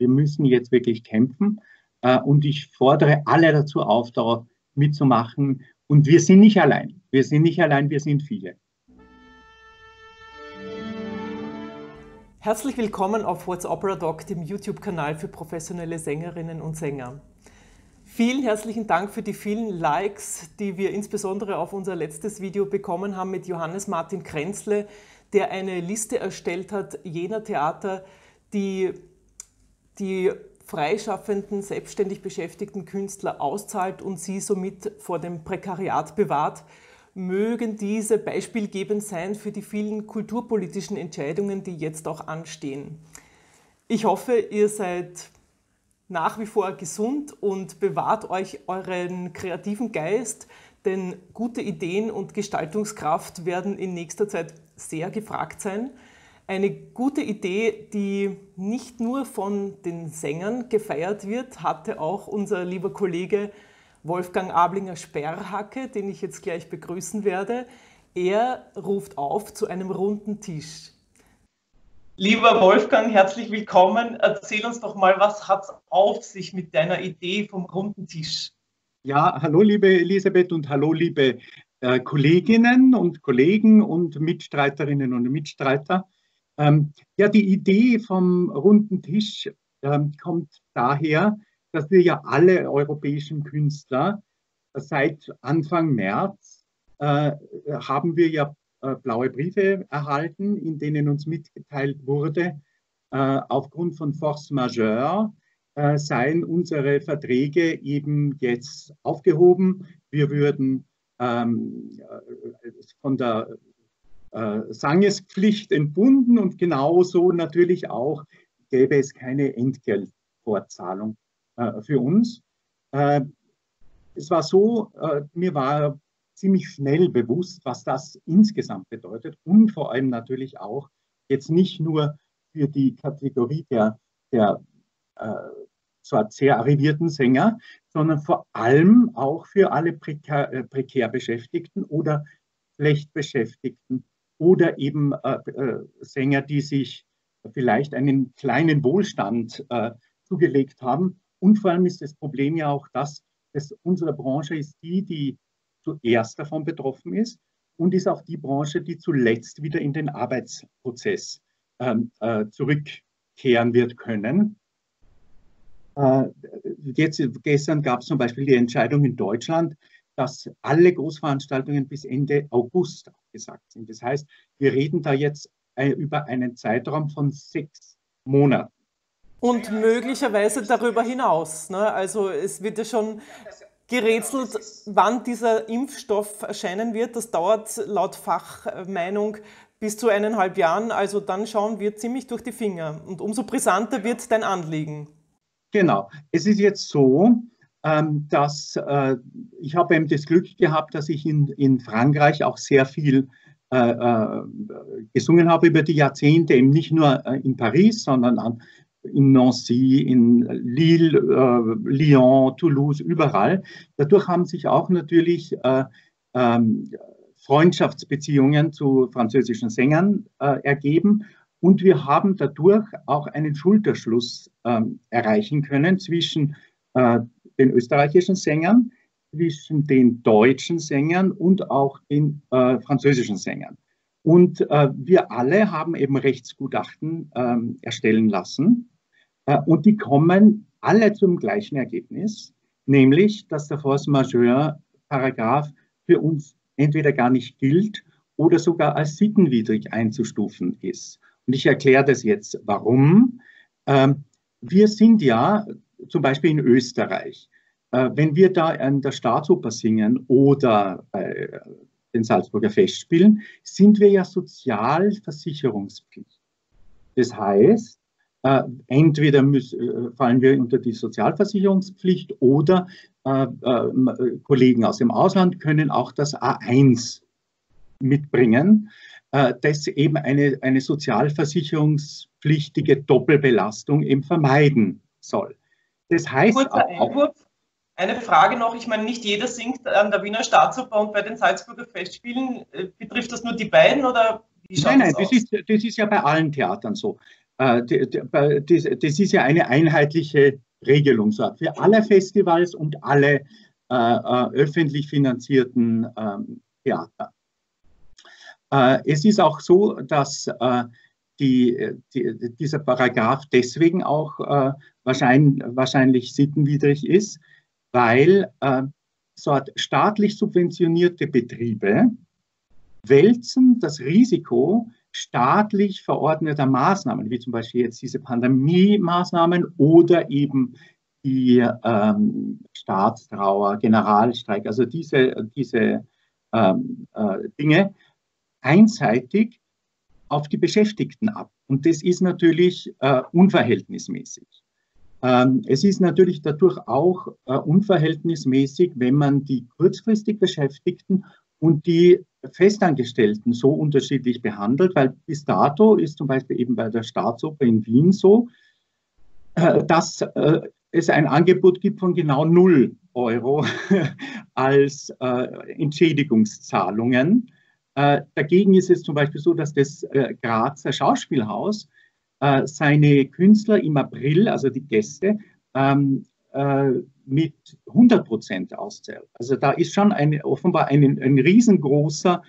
Wir müssen jetzt wirklich kämpfen. Und ich fordere alle dazu auf, da mitzumachen. Und wir sind nicht allein. Wir sind nicht allein, wir sind viele. Herzlich willkommen auf What's Opera Doc, dem YouTube-Kanal für professionelle Sängerinnen und Sänger. Vielen herzlichen Dank für die vielen Likes, die wir insbesondere auf unser letztes Video bekommen haben mit Johannes Martin Kränzle, der eine Liste erstellt hat jener Theater, die freischaffenden, selbstständig beschäftigten Künstler auszahlt und sie somit vor dem Prekariat bewahrt. Mögen diese beispielgebend sein für die vielen kulturpolitischen Entscheidungen, die jetzt auch anstehen. Ich hoffe, ihr seid nach wie vor gesund und bewahrt euch euren kreativen Geist, denn gute Ideen und Gestaltungskraft werden in nächster Zeit sehr gefragt sein. Eine gute Idee, die nicht nur von den Sängern gefeiert wird, hatte auch unser lieber Kollege Wolfgang Ablinger-Sperrhacke, den ich jetzt gleich begrüßen werde. Er ruft auf zu einem runden Tisch. Lieber Wolfgang, herzlich willkommen. Erzähl uns doch mal, was hat es auf sich mit deiner Idee vom runden Tisch? Ja, hallo liebe Elisabeth und hallo liebe Kolleginnen und Kollegen und Mitstreiterinnen und Mitstreiter. Ja, die Idee vom runden Tisch kommt daher, dass wir ja alle europäischen Künstler seit Anfang März haben wir ja blaue Briefe erhalten, in denen uns mitgeteilt wurde, aufgrund von Force Majeure seien unsere Verträge eben jetzt aufgehoben. Wir würden von der Sangespflicht entbunden und genauso natürlich auch gäbe es keine Entgeltfortzahlung für uns. Es war so, mir war ziemlich schnell bewusst, was das insgesamt bedeutet und vor allem natürlich auch jetzt nicht nur für die Kategorie der zwar sehr arrivierten Sänger, sondern vor allem auch für alle prekär Beschäftigten oder schlecht Beschäftigten oder eben Sänger, die sich vielleicht einen kleinen Wohlstand zugelegt haben. Und vor allem ist das Problem ja auch das, dass unsere Branche ist die zuerst davon betroffen ist und ist auch die Branche, die zuletzt wieder in den Arbeitsprozess zurückkehren wird können. Gestern gab es zum Beispiel die Entscheidung in Deutschland, dass alle Großveranstaltungen bis Ende August abgesagt sind. Das heißt, wir reden da jetzt über einen Zeitraum von 6 Monaten. Und möglicherweise darüber hinaus. Ne? Also es wird ja schon gerätselt, wann dieser Impfstoff erscheinen wird. Das dauert laut Fachmeinung bis zu 1,5 Jahren. Also dann schauen wir ziemlich durch die Finger. Und umso brisanter wird dein Anliegen. Genau. Es ist jetzt so, dass ich habe eben das Glück gehabt, dass ich in Frankreich auch sehr viel gesungen habe über die Jahrzehnte, eben nicht nur in Paris, sondern in Nancy, in Lille, Lyon, Toulouse, überall. Dadurch haben sich auch natürlich Freundschaftsbeziehungen zu französischen Sängern ergeben. Und wir haben dadurch auch einen Schulterschluss erreichen können zwischen den österreichischen Sängern, zwischen den deutschen Sängern und auch den französischen Sängern. Und wir alle haben eben Rechtsgutachten erstellen lassen. Und die kommen alle zum gleichen Ergebnis, nämlich, dass der Force Majeure-Paragraph für uns entweder gar nicht gilt oder sogar als sittenwidrig einzustufen ist. Und ich erkläre das jetzt, warum. Wir sind ja zum Beispiel in Österreich, wenn wir da an der Staatsoper singen oder bei den Salzburger Festspielen, sind wir ja sozialversicherungspflichtig. Das heißt, entweder fallen wir unter die Sozialversicherungspflicht oder Kollegen aus dem Ausland können auch das A1 mitbringen, das eben eine sozialversicherungspflichtige Doppelbelastung eben vermeiden soll. Das heißt auch, eine Frage noch, ich meine, nicht jeder singt an der Wiener Staatsoper und bei den Salzburger Festspielen. Betrifft das nur die beiden oder wie schaut das aus? Das ist ja bei allen Theatern so. Das ist ja eine einheitliche Regelung so, für alle Festivals und alle öffentlich finanzierten Theater. Es ist auch so, dass dieser Paragraph deswegen auch wahrscheinlich sittenwidrig ist, weil so staatlich subventionierte Betriebe wälzen das Risiko staatlich verordneter Maßnahmen, wie zum Beispiel jetzt diese Pandemie-Maßnahmen oder eben die Staatstrauer, Generalstreik, also diese Dinge einseitig auf die Beschäftigten ab. Und das ist natürlich unverhältnismäßig. Es ist natürlich dadurch auch unverhältnismäßig, wenn man die kurzfristig Beschäftigten und die Festangestellten so unterschiedlich behandelt, weil bis dato ist zum Beispiel eben bei der Staatsoper in Wien so, dass es ein Angebot gibt von genau 0 Euro als Entschädigungszahlungen. Dagegen ist es zum Beispiel so, dass das Grazer Schauspielhaus seine Künstler im April, also die Gäste, mit 100% auszahlt. Also da ist schon offenbar ein riesengroßer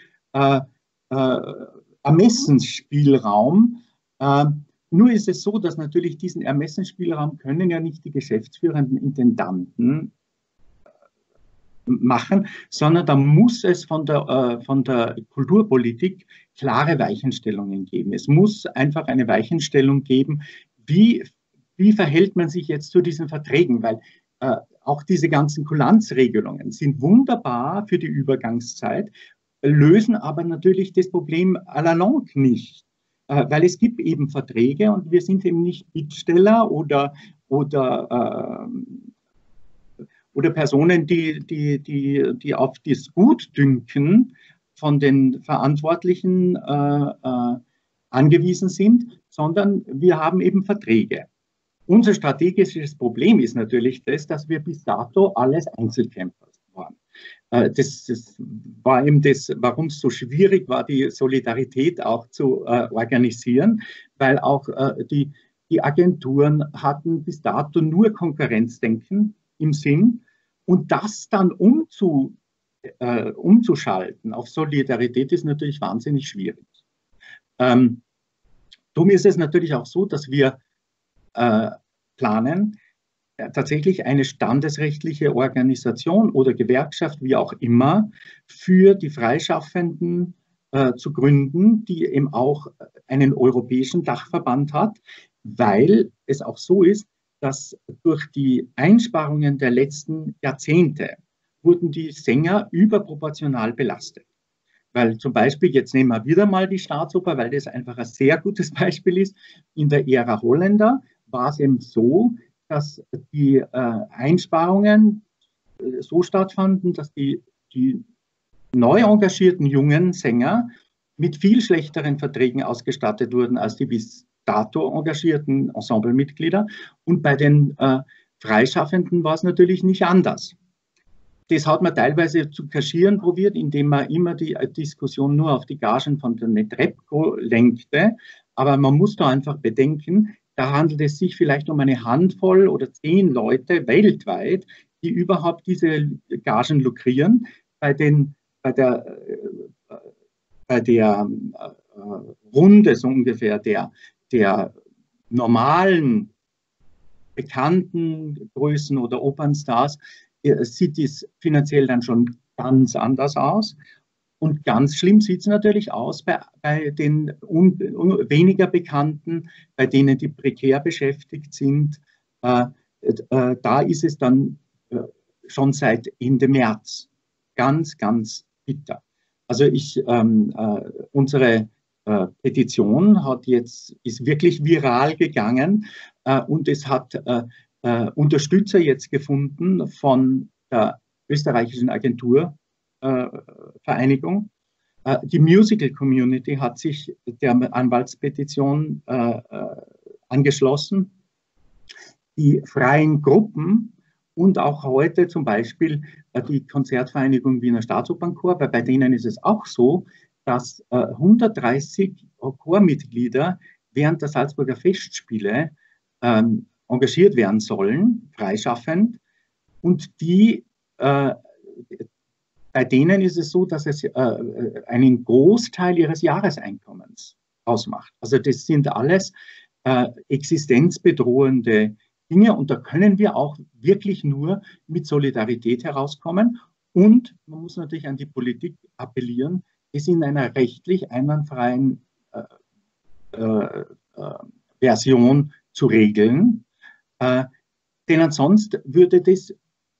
Ermessensspielraum. Nur ist es so, dass natürlich diesen Ermessensspielraum können ja nicht die geschäftsführenden Intendanten machen, sondern da muss es von der Kulturpolitik klare Weichenstellungen geben. Es muss einfach eine Weichenstellung geben, wie verhält man sich jetzt zu diesen Verträgen, weil auch diese ganzen Kulanzregelungen sind wunderbar für die Übergangszeit, lösen aber natürlich das Problem à la longue nicht, weil es gibt eben Verträge und wir sind eben nicht Bittsteller oder Personen, die auf das Gutdünken von den Verantwortlichen angewiesen sind, sondern wir haben eben Verträge. Unser strategisches Problem ist natürlich das, dass wir bis dato alles Einzelkämpfer waren. Das war eben das, warum es so schwierig war, die Solidarität auch zu organisieren, weil auch die Agenturen hatten bis dato nur Konkurrenzdenken im Sinn und das dann umzuschalten auf Solidarität ist natürlich wahnsinnig schwierig. Darum ist es natürlich auch so, dass wir planen, tatsächlich eine standesrechtliche Organisation oder Gewerkschaft, wie auch immer, für die Freischaffenden zu gründen, die eben auch einen europäischen Dachverband hat, weil es auch so ist, dass durch die Einsparungen der letzten Jahrzehnte wurden die Sänger überproportional belastet. Weil zum Beispiel, jetzt nehmen wir wieder mal die Staatsoper, weil das einfach ein sehr gutes Beispiel ist, in der Ära Holländer war es eben so, dass die Einsparungen so stattfanden, dass die neu engagierten jungen Sänger mit viel schlechteren Verträgen ausgestattet wurden als die bis dato engagierten Ensemblemitglieder. Und bei den Freischaffenden war es natürlich nicht anders. Das hat man teilweise zu kaschieren probiert, indem man immer die Diskussion nur auf die Gagen von der Netrebko lenkte. Aber man muss da einfach bedenken, da handelt es sich vielleicht um eine Handvoll oder 10 Leute weltweit, die überhaupt diese Gagen lukrieren. Bei der Runde so ungefähr der normalen bekannten Größen oder Opernstars sieht es finanziell dann schon ganz anders aus. Und ganz schlimm sieht es natürlich aus bei den weniger Bekannten, bei denen die prekär beschäftigt sind. Da ist es dann schon seit Ende März ganz, ganz bitter. Also unsere Petition ist wirklich viral gegangen und es hat Unterstützer jetzt gefunden von der österreichischen Agenturvereinigung. Die Musical Community hat sich der Anwaltspetition angeschlossen. Die freien Gruppen und auch heute zum Beispiel die Konzertvereinigung Wiener Staatsopernchor, bei denen ist es auch so, dass 130 Chormitglieder während der Salzburger Festspiele engagiert werden sollen, freischaffend. Und bei denen ist es so, dass es einen Großteil ihres Jahreseinkommens ausmacht. Also das sind alles existenzbedrohende Dinge und da können wir auch wirklich nur mit Solidarität herauskommen. Und man muss natürlich an die Politik appellieren, es in einer rechtlich einwandfreien Version zu regeln. Denn ansonsten würde das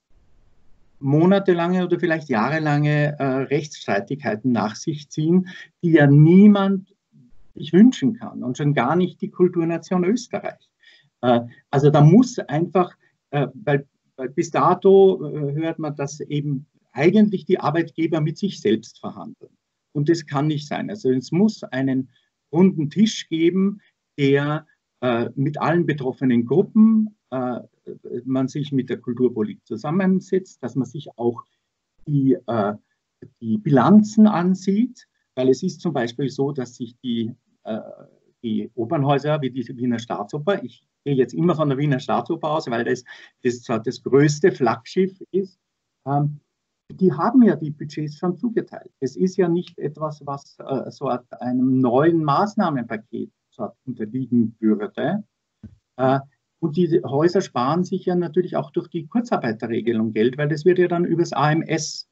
monatelange oder vielleicht jahrelange Rechtsstreitigkeiten nach sich ziehen, die ja niemand sich wünschen kann und schon gar nicht die Kulturnation Österreich. Also da muss einfach, weil bis dato hört man, dass eben eigentlich die Arbeitgeber mit sich selbst verhandeln. Und das kann nicht sein. Also es muss einen runden Tisch geben, der mit allen betroffenen Gruppen man sich mit der Kulturpolitik zusammensetzt, dass man sich auch die Bilanzen ansieht, weil es ist zum Beispiel so, dass sich die Opernhäuser wie die Wiener Staatsoper, ich gehe jetzt immer von der Wiener Staatsoper aus, weil das größte Flaggschiff ist, die haben ja die Budgets schon zugeteilt. Es ist ja nicht etwas, was so einem neuen Maßnahmenpaket unterliegen würde. Und die Häuser sparen sich ja natürlich auch durch die Kurzarbeiterregelung Geld, weil das wird ja dann über das AMS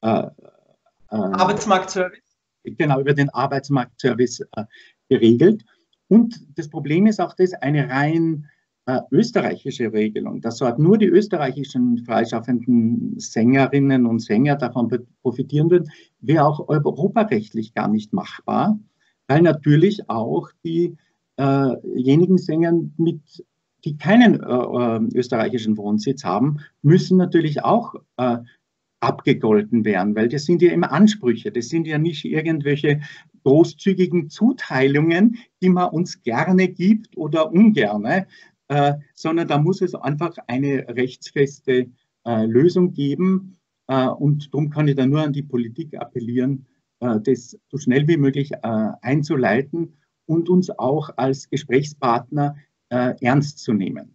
Arbeitsmarktservice. Genau, über den Arbeitsmarktservice geregelt. Und das Problem ist auch das, eine rein österreichische Regelung. Das hat nur die österreichischen freischaffenden Sängerinnen und Sänger davon profitieren würden, wäre auch europarechtlich gar nicht machbar, weil natürlich auch diejenigen Sänger, die keinen österreichischen Wohnsitz haben, müssen natürlich auch abgegolten werden, weil das sind ja immer Ansprüche, das sind ja nicht irgendwelche großzügigen Zuteilungen, die man uns gerne gibt oder ungerne, sondern da muss es einfach eine rechtsfeste Lösung geben. Und darum kann ich da nur an die Politik appellieren, das so schnell wie möglich einzuleiten und uns auch als Gesprächspartner ernst zu nehmen.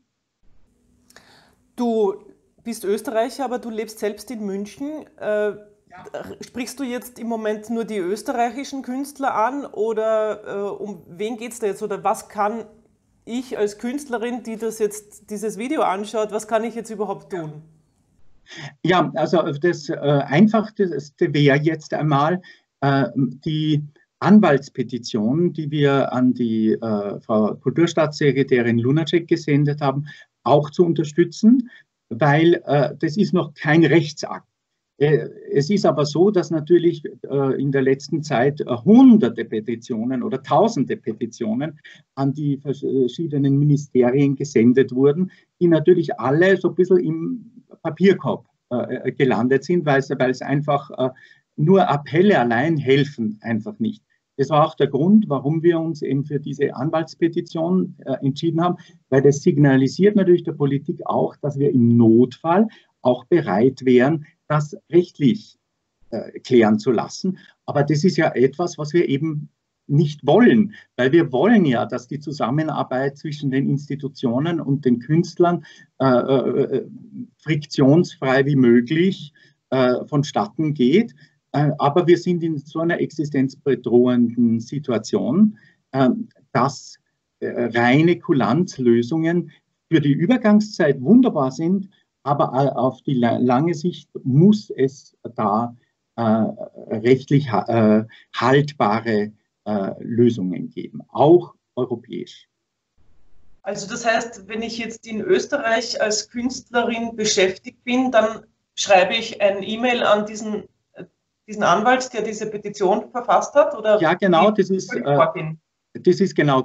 Du bist Österreicher, aber du lebst selbst in München. Sprichst du jetzt im Moment nur die österreichischen Künstler an oder um wen geht es da jetzt? Oder was kann ich als Künstlerin, die dieses Video anschaut, was kann ich jetzt überhaupt tun? Ja, also das Einfachste wäre jetzt einmal die Anwaltspetition, die wir an die Frau Kulturstaatssekretärin Lunacek gesendet haben, auch zu unterstützen, weil das ist noch kein Rechtsakt. Es ist aber so, dass natürlich in der letzten Zeit hunderte Petitionen oder tausende Petitionen an die verschiedenen Ministerien gesendet wurden, die natürlich alle so ein bisschen im Papierkorb gelandet sind, weil es einfach nur Appelle allein helfen einfach nicht. Das war auch der Grund, warum wir uns eben für diese Anwaltspetition entschieden haben, weil das signalisiert natürlich der Politik auch, dass wir im Notfall auch bereit wären, das rechtlich klären zu lassen. Aber das ist ja etwas, was wir eben nicht wollen, weil wir wollen ja, dass die Zusammenarbeit zwischen den Institutionen und den Künstlern friktionsfrei wie möglich vonstatten geht. Aber wir sind in so einer existenzbedrohenden Situation, dass reine Kulanzlösungen für die Übergangszeit wunderbar sind, aber auf die lange Sicht muss es da rechtlich haltbare Lösungen geben, auch europäisch. Also das heißt, wenn ich jetzt in Österreich als Künstlerin beschäftigt bin, dann schreibe ich ein E-Mail an diesen Anwalt, der diese Petition verfasst hat? Oder ja, genau, das ist genau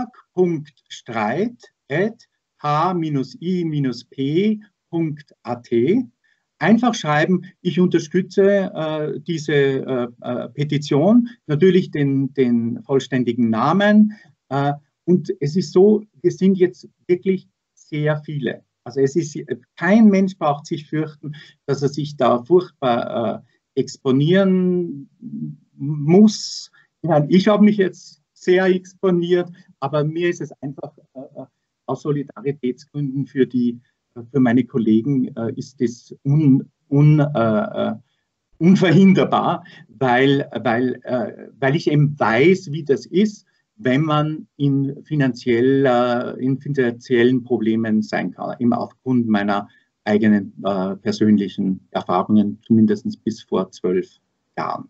georg.streit@h-i-p.at. Einfach schreiben, ich unterstütze diese Petition, natürlich den vollständigen Namen. Und es ist so, wir sind jetzt wirklich sehr viele. Also kein Mensch braucht sich fürchten, dass er sich da furchtbar exponieren muss. Ich habe mich jetzt sehr exponiert, aber mir ist es einfach aus Solidaritätsgründen für meine Kollegen ist das unverhinderbar, weil ich eben weiß, wie das ist, wenn man in finanziellen Problemen sein kann, eben aufgrund meiner eigenen persönlichen Erfahrungen, zumindest bis vor 12 Jahren.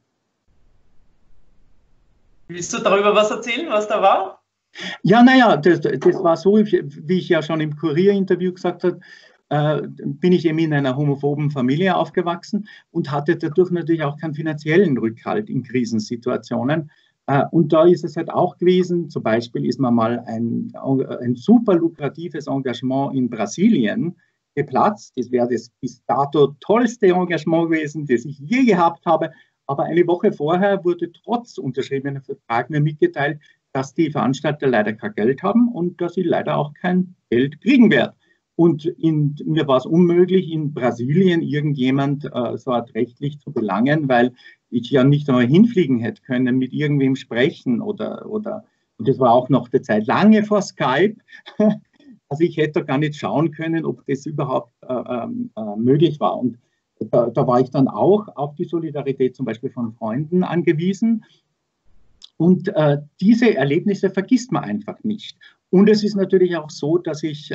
Willst du darüber was erzählen, was da war? Ja, naja, das war so, wie ich ja schon im Kurier-Interview gesagt habe, bin ich eben in einer homophoben Familie aufgewachsen und hatte dadurch natürlich auch keinen finanziellen Rückhalt in Krisensituationen. Und da ist es halt auch gewesen, zum Beispiel ist mir mal ein super lukratives Engagement in Brasilien geplatzt. Das wäre das bis dato tollste Engagement gewesen, das ich je gehabt habe. Aber eine Woche vorher wurde trotz unterschriebener Vertrag mir mitgeteilt, dass die Veranstalter leider kein Geld haben und dass sie leider auch kein Geld kriegen werden. Und mir war es unmöglich, in Brasilien irgendjemand so art rechtlich zu belangen, weil ich ja nicht einmal hinfliegen hätte können, mit irgendwem sprechen und das war auch noch der Zeit lange vor Skype. Also ich hätte gar nicht schauen können, ob das überhaupt möglich war. Und da war ich dann auch auf die Solidarität zum Beispiel von Freunden angewiesen. Und diese Erlebnisse vergisst man einfach nicht. Und es ist natürlich auch so, dass ich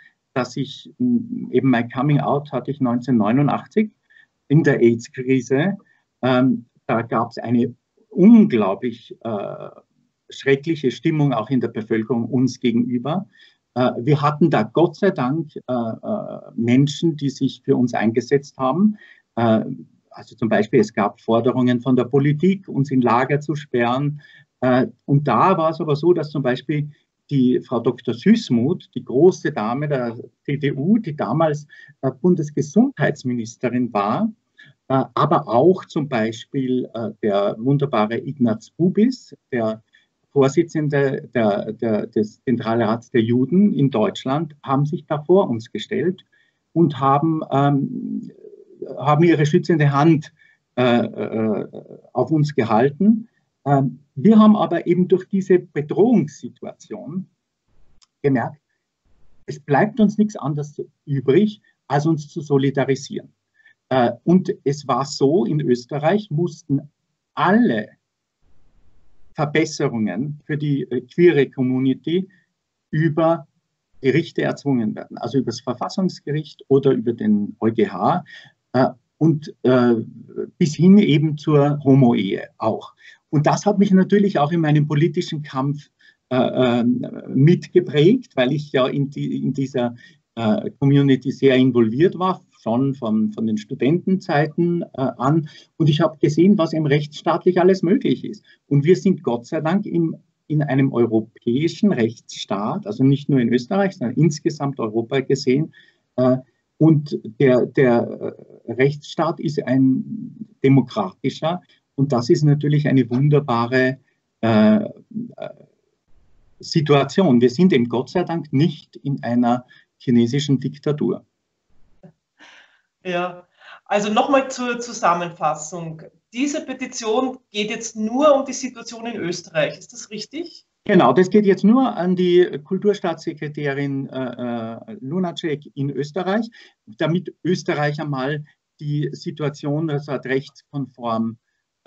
eben mein Coming Out hatte ich 1989 in der AIDS-Krise. Da gab es eine unglaublich schreckliche Stimmung auch in der Bevölkerung uns gegenüber. Wir hatten da Gott sei Dank Menschen, die sich für uns eingesetzt haben. Also zum Beispiel, es gab Forderungen von der Politik, uns in Lager zu sperren. Und da war es aber so, dass zum Beispiel die Frau Dr. Süßmuth, die große Dame der CDU, die damals Bundesgesundheitsministerin war, aber auch zum Beispiel der wunderbare Ignaz Bubis, der Vorsitzende des Zentralrats der Juden in Deutschland, haben sich da vor uns gestellt und haben ihre schützende Hand auf uns gehalten. Wir haben aber eben durch diese Bedrohungssituation gemerkt, es bleibt uns nichts anderes übrig, als uns zu solidarisieren. Und es war so, in Österreich mussten alle Verbesserungen für die queere Community über Gerichte erzwungen werden, also über das Verfassungsgericht oder über den EuGH und bis hin eben zur Homo-Ehe auch. Und das hat mich natürlich auch in meinem politischen Kampf mitgeprägt, weil ich ja in dieser Community sehr involviert war, schon von den Studentenzeiten an. Und ich habe gesehen, was im rechtsstaatlich alles möglich ist. Und wir sind Gott sei Dank in einem europäischen Rechtsstaat, also nicht nur in Österreich, sondern insgesamt Europa gesehen. Und der Rechtsstaat ist ein demokratischer. Und das ist natürlich eine wunderbare Situation. Wir sind eben Gott sei Dank nicht in einer chinesischen Diktatur. Ja, also nochmal zur Zusammenfassung. Diese Petition geht jetzt nur um die Situation in Österreich. Ist das richtig? Genau, das geht jetzt nur an die Kulturstaatssekretärin Lunacek in Österreich, damit Österreich einmal die Situation rechtskonform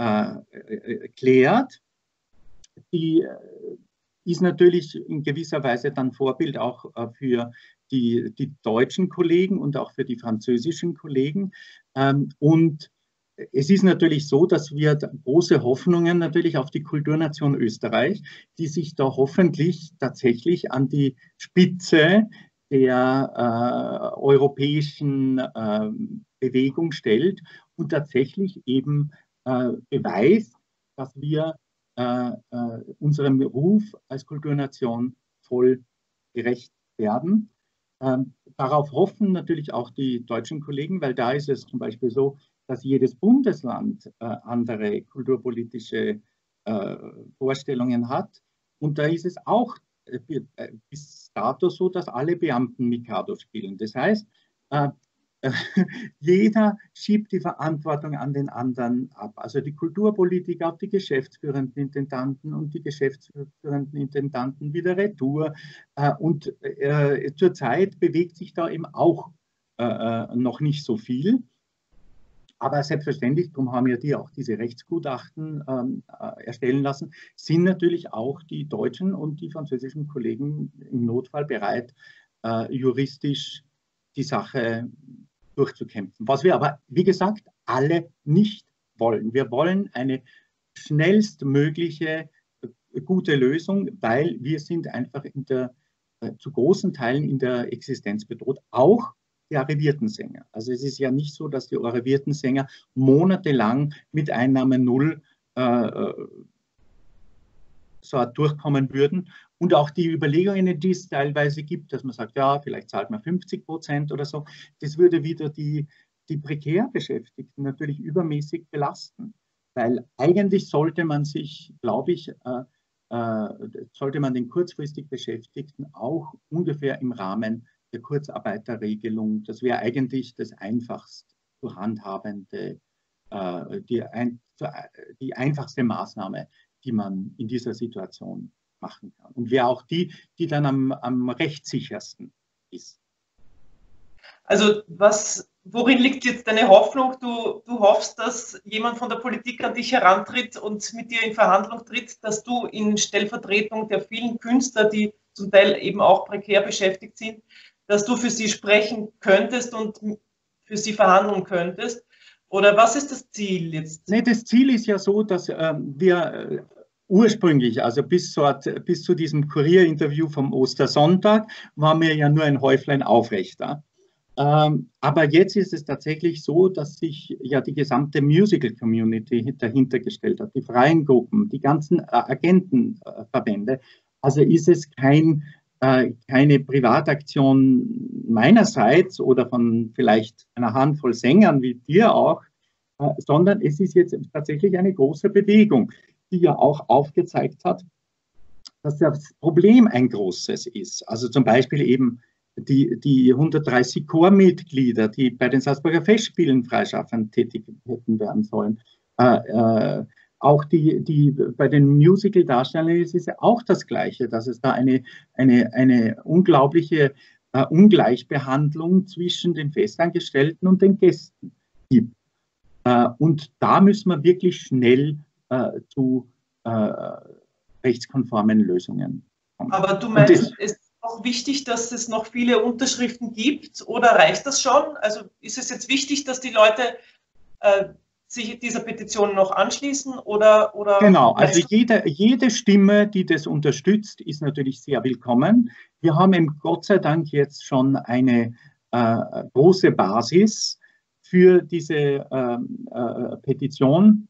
klärt. Die ist natürlich in gewisser Weise dann Vorbild auch für die deutschen Kollegen und auch für die französischen Kollegen. Und es ist natürlich so, dass wir große Hoffnungen natürlich auf die Kulturnation Österreich, die sich da hoffentlich tatsächlich an die Spitze der europäischen Bewegung stellt und tatsächlich eben beweist, dass wir unserem Ruf als Kulturnation voll gerecht werden. Darauf hoffen natürlich auch die deutschen Kollegen, weil da ist es zum Beispiel so, dass jedes Bundesland andere kulturpolitische Vorstellungen hat. Und da ist es auch bis dato so, dass alle Beamten Mikado spielen. Das heißt, jeder schiebt die Verantwortung an den anderen ab. Also die Kulturpolitik auf die geschäftsführenden Intendanten und die geschäftsführenden Intendanten wieder retour. Und zurzeit bewegt sich da eben auch noch nicht so viel. Aber selbstverständlich, darum haben ja die auch diese Rechtsgutachten erstellen lassen, sind natürlich auch die deutschen und die französischen Kollegen im Notfall bereit, juristisch die Sache durchzukämpfen. Was wir aber, wie gesagt, alle nicht wollen. Wir wollen eine schnellstmögliche gute Lösung, weil wir sind einfach zu großen Teilen in der Existenz bedroht, auch die arrivierten Sänger. Also es ist ja nicht so, dass die arrivierten Sänger monatelang mit Einnahme null so durchkommen würden. Und auch die Überlegungen, die es teilweise gibt, dass man sagt, ja, vielleicht zahlt man 50% oder so, das würde wieder die prekär Beschäftigten natürlich übermäßig belasten. Weil eigentlich sollte man sich, glaube ich, sollte man den kurzfristig Beschäftigten auch ungefähr im Rahmen der Kurzarbeiterregelung, das wäre eigentlich das einfachst zu handhabende, die einfachste Maßnahme, die man in dieser Situation machen kann. Und wäre auch die dann am rechtssichersten ist. Also worin liegt jetzt deine Hoffnung? Du hoffst, dass jemand von der Politik an dich herantritt und mit dir in Verhandlung tritt, dass du in Stellvertretung der vielen Künstler, die zum Teil eben auch prekär beschäftigt sind, dass du für sie sprechen könntest und für sie verhandeln könntest? Oder was ist das Ziel jetzt? Nee, das Ziel ist ja so, dass wir ursprünglich, also bis zu diesem Kurierinterview vom Ostersonntag, waren wir ja nur ein Häuflein Aufrechter. Aber jetzt ist es tatsächlich so, dass sich ja die gesamte Musical-Community dahinter gestellt hat, die freien Gruppen, die ganzen Agentenverbände. Also ist es keine Privataktion meinerseits oder von vielleicht einer Handvoll Sängern wie dir auch, sondern es ist jetzt tatsächlich eine große Bewegung, die ja auch aufgezeigt hat, dass das Problem ein großes ist. Also zum Beispiel eben die 130 Chormitglieder, die bei den Salzburger Festspielen freischaffend tätig hätten werden sollen. Auch die bei den Musical-Darstellern ist es ja auch das Gleiche, dass es da eine unglaubliche Ungleichbehandlung zwischen den Festangestellten und den Gästen gibt. Und da müssen wir wirklich schnell zu rechtskonformen Lösungen kommen. Aber du meinst, es ist auch wichtig, dass es noch viele Unterschriften gibt, oder reicht das schon? Also ist es jetzt wichtig, dass die Leute sich dieser Petition noch anschließen? Oder genau, also jede Stimme, die das unterstützt, ist natürlich sehr willkommen. Wir haben eben Gott sei Dank jetzt schon eine große Basis für diese Petition,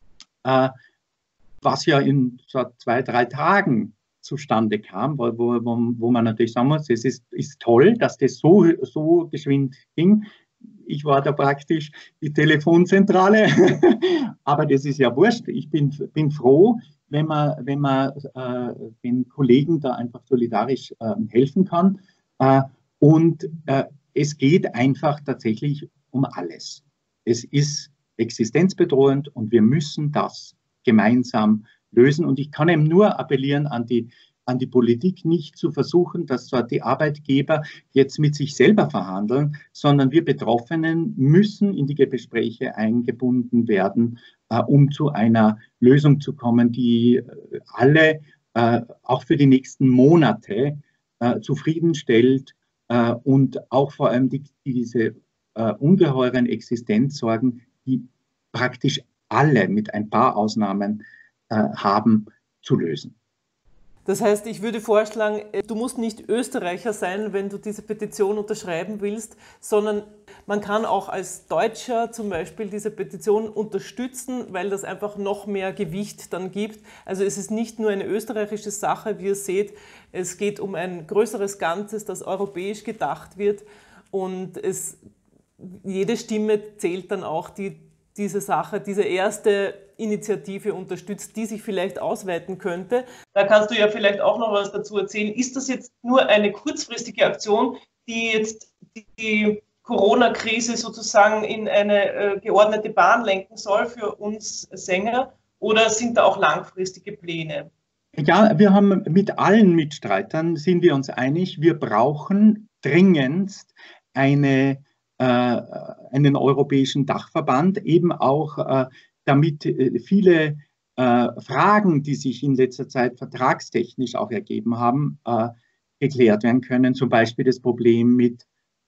was ja in so 2-3 Tagen zustande kam, wo man natürlich sagen muss, es ist toll, dass das so geschwind ging. Ich war da praktisch die Telefonzentrale, aber das ist ja wurscht. Ich bin froh, wenn man den Kollegen da einfach solidarisch helfen kann. Und es geht einfach tatsächlich um alles. Es ist existenzbedrohend und wir müssen das gemeinsam lösen. Und ich kann eben nur appellieren an die Politik, nicht zu versuchen, dass dort die Arbeitgeber jetzt mit sich selber verhandeln, sondern wir Betroffenen müssen in die Gespräche eingebunden werden, um zu einer Lösung zu kommen, die alle auch für die nächsten Monate zufriedenstellt und auch vor allem diese ungeheuren Existenzsorgen, die praktisch alle mit ein paar Ausnahmen haben, zu lösen. Das heißt, ich würde vorschlagen, du musst nicht Österreicher sein, wenn du diese Petition unterschreiben willst, sondern man kann auch als Deutscher zum Beispiel diese Petition unterstützen, weil das einfach noch mehr Gewicht dann gibt. Also es ist nicht nur eine österreichische Sache, wie ihr seht, es geht um ein größeres Ganzes, das europäisch gedacht wird, und jede Stimme zählt dann auch, die diese Sache, diese erste Initiative unterstützt, die sich vielleicht ausweiten könnte. Da kannst du ja vielleicht auch noch was dazu erzählen. Ist das jetzt nur eine kurzfristige Aktion, die jetzt die Corona-Krise sozusagen in eine geordnete Bahn lenken soll für uns Sänger? Oder sind da auch langfristige Pläne? Ja, wir haben mit allen Mitstreitern, sind wir uns einig, wir brauchen dringendst einen europäischen Dachverband, eben auch damit viele Fragen, die sich in letzter Zeit vertragstechnisch auch ergeben haben, geklärt werden können. Zum Beispiel das Problem mit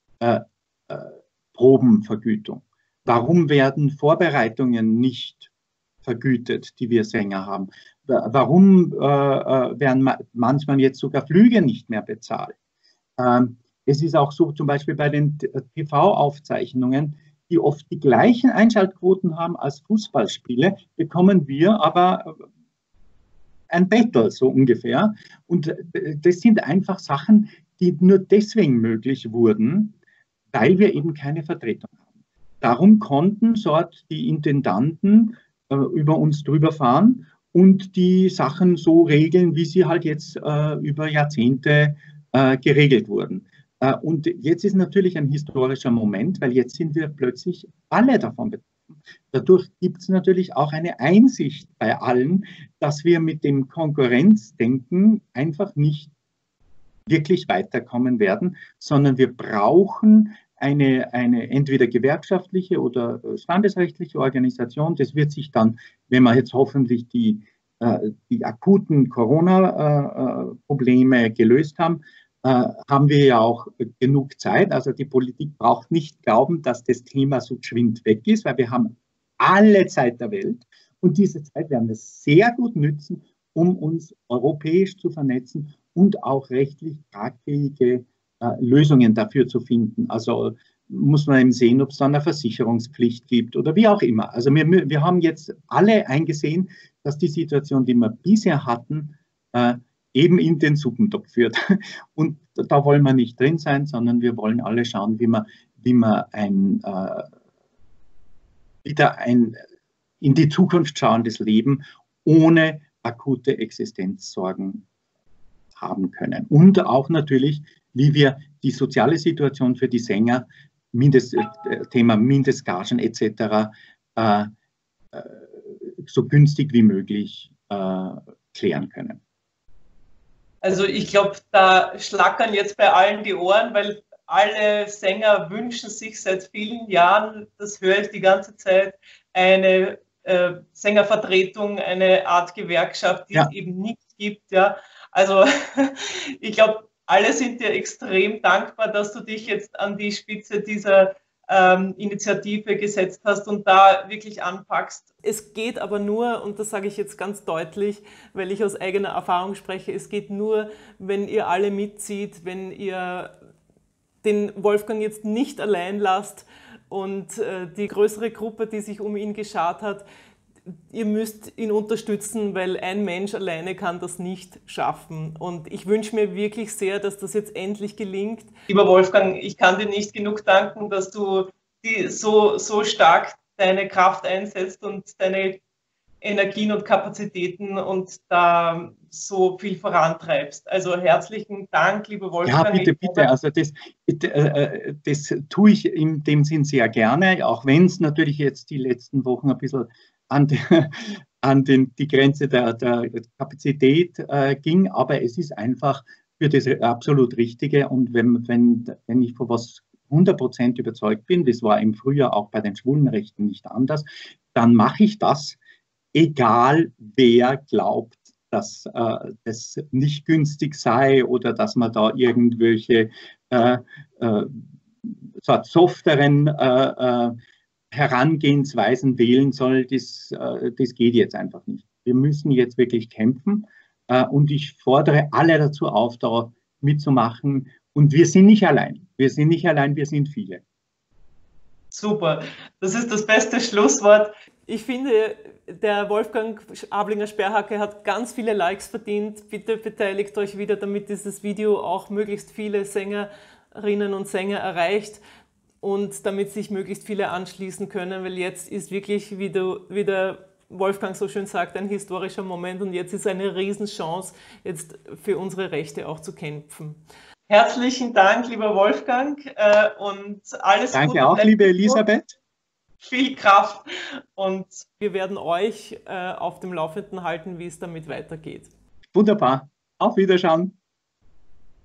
Probenvergütung. Warum werden Vorbereitungen nicht vergütet, die wir Sänger haben? Warum werden manchmal jetzt sogar Flüge nicht mehr bezahlt? Es ist auch so, zum Beispiel bei den TV-Aufzeichnungen, die oft die gleichen Einschaltquoten haben als Fußballspiele, bekommen wir aber ein Battle, so ungefähr. Und das sind einfach Sachen, die nur deswegen möglich wurden, weil wir eben keine Vertretung haben. Darum konnten dort die Intendanten über uns drüber fahren und die Sachen so regeln, wie sie halt jetzt über Jahrzehnte geregelt wurden. Und jetzt ist natürlich ein historischer Moment, weil jetzt sind wir plötzlich alle davon betroffen. Dadurch gibt es natürlich auch eine Einsicht bei allen, dass wir mit dem Konkurrenzdenken einfach nicht wirklich weiterkommen werden, sondern wir brauchen eine entweder gewerkschaftliche oder standesrechtliche Organisation. Das wird sich dann, wenn wir jetzt hoffentlich die akuten Corona-Probleme gelöst haben, haben wir ja auch genug Zeit. Also die Politik braucht nicht glauben, dass das Thema so geschwind weg ist, weil wir haben alle Zeit der Welt. Und diese Zeit werden wir sehr gut nützen, um uns europäisch zu vernetzen und auch rechtlich tragfähige Lösungen dafür zu finden. Also muss man eben sehen, ob es dann eine Versicherungspflicht gibt oder wie auch immer. Also wir haben jetzt alle eingesehen, dass die Situation, die wir bisher hatten, eben in den Suppentopf führt. Und da wollen wir nicht drin sein, sondern wir wollen alle schauen, wie wir wieder ein in die Zukunft schauendes Leben ohne akute Existenzsorgen haben können. Und auch natürlich, wie wir die soziale Situation für die Sänger, Thema Mindestgagen etc., so günstig wie möglich klären können. Also ich glaube, da schlackern jetzt bei allen die Ohren, weil alle Sänger wünschen sich seit vielen Jahren, das höre ich die ganze Zeit, eine Sängervertretung, eine Art Gewerkschaft, die es eben nicht gibt. Ja. Also ich glaube, alle sind dir extrem dankbar, dass du dich jetzt an die Spitze dieser Initiative gesetzt hast und da wirklich anpackst. Es geht aber nur, und das sage ich jetzt ganz deutlich, weil ich aus eigener Erfahrung spreche, es geht nur, wenn ihr alle mitzieht, wenn ihr den Wolfgang jetzt nicht allein lasst und die größere Gruppe, die sich um ihn geschart hat, ihr müsst ihn unterstützen, weil ein Mensch alleine kann das nicht schaffen. Und ich wünsche mir wirklich sehr, dass das jetzt endlich gelingt. Lieber Wolfgang, ich kann dir nicht genug danken, dass du so stark deine Kraft einsetzt und deine Energien und Kapazitäten und da so viel vorantreibst. Also herzlichen Dank, lieber Wolfgang. Ja, bitte, bitte. Also das tue ich in dem Sinn sehr gerne, auch wenn es natürlich jetzt die letzten Wochen ein bisschen an die Grenze der Kapazität ging, aber es ist einfach für das absolut Richtige. Und wenn ich von was 100% überzeugt bin, das war im Frühjahr auch bei den Schwulenrechten nicht anders, dann mache ich das, egal wer glaubt, dass das nicht günstig sei oder dass man da irgendwelche softeren Herangehensweisen wählen soll, das geht jetzt einfach nicht. Wir müssen jetzt wirklich kämpfen und ich fordere alle dazu auf, da mitzumachen. Und wir sind nicht allein. Wir sind nicht allein, wir sind viele. Super, das ist das beste Schlusswort. Ich finde, der Wolfgang Ablinger-Sperhacke hat ganz viele Likes verdient. Bitte beteiligt euch wieder, damit dieses Video auch möglichst viele Sängerinnen und Sänger erreicht und damit sich möglichst viele anschließen können, weil jetzt ist wirklich, wie der Wolfgang so schön sagt, ein historischer Moment und jetzt ist eine Riesenchance, jetzt für unsere Rechte auch zu kämpfen. Herzlichen Dank, lieber Wolfgang, und alles Gute. Danke auch, liebe Elisabeth. Viel Kraft und wir werden euch auf dem Laufenden halten, wie es damit weitergeht. Wunderbar. Auf Wiederschauen.